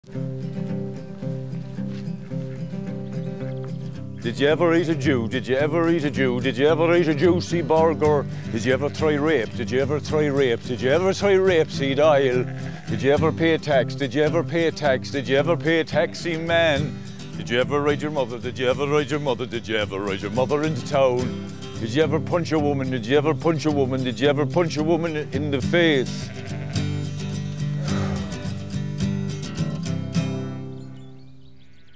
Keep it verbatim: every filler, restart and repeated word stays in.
Did you ever eat a Jew? Did you ever eat a Jew? Did you ever eat a juicy burger? Did you ever try rape? Did you ever try rape? Did you ever try rapeseed oil? Did you ever pay a tax? Did you ever pay a tax? Did you ever pay a taxi man? Did you ever ride your mother? Did you ever ride your mother? Did you ever ride your mother into town? Did you ever punch a woman? Did you ever punch a woman? Did you ever punch a woman in the face?